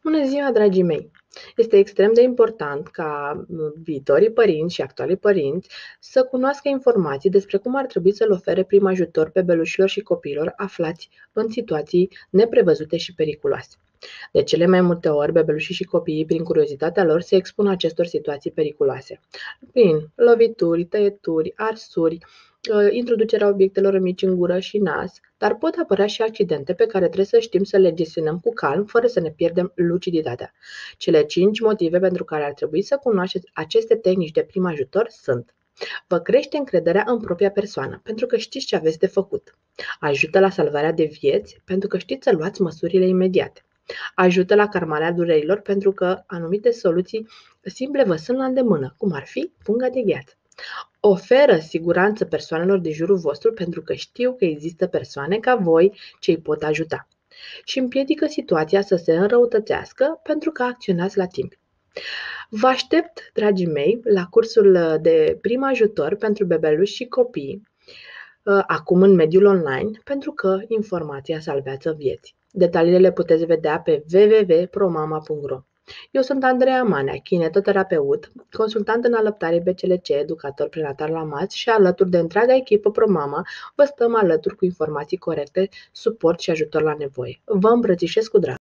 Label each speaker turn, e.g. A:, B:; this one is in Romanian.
A: Bună ziua, dragii mei! Este extrem de important ca viitorii părinți și actualii părinți să cunoască informații despre cum ar trebui să le ofere prim ajutor bebelușilor și copiilor aflați în situații neprevăzute și periculoase. De cele mai multe ori, bebelușii și copiii, prin curiozitatea lor, se expun acestor situații periculoase. Prin lovituri, tăieturi, arsuri, introducerea obiectelor mici în gură și nas, dar pot apărea și accidente pe care trebuie să știm să le gestionăm cu calm, fără să ne pierdem luciditatea. Cele 5 motive pentru care ar trebui să cunoașteți aceste tehnici de prim ajutor sunt: vă crește încrederea în propria persoană, pentru că știți ce aveți de făcut. Ajută la salvarea de vieți, pentru că știți să luați măsurile imediate. Ajută la calmarea durerilor, pentru că anumite soluții simple vă sunt la îndemână, cum ar fi punga de gheață. Oferă siguranță persoanelor din jurul vostru, pentru că știu că există persoane ca voi ce îi pot ajuta. Și împiedică situația să se înrăutățească, pentru că acționați la timp. Vă aștept, dragii mei, la cursul de prim ajutor pentru bebeluși și copii, acum în mediul online, pentru că informația salvează vieți. Detaliile le puteți vedea pe www.promama.ro. Eu sunt Andreea Manea, kinetoterapeut, consultant în alăptare BCLC, educator prenatal la MAS și alături de întreaga echipă ProMama vă stăm alături cu informații corecte, suport și ajutor la nevoie. Vă îmbrățișez cu drag.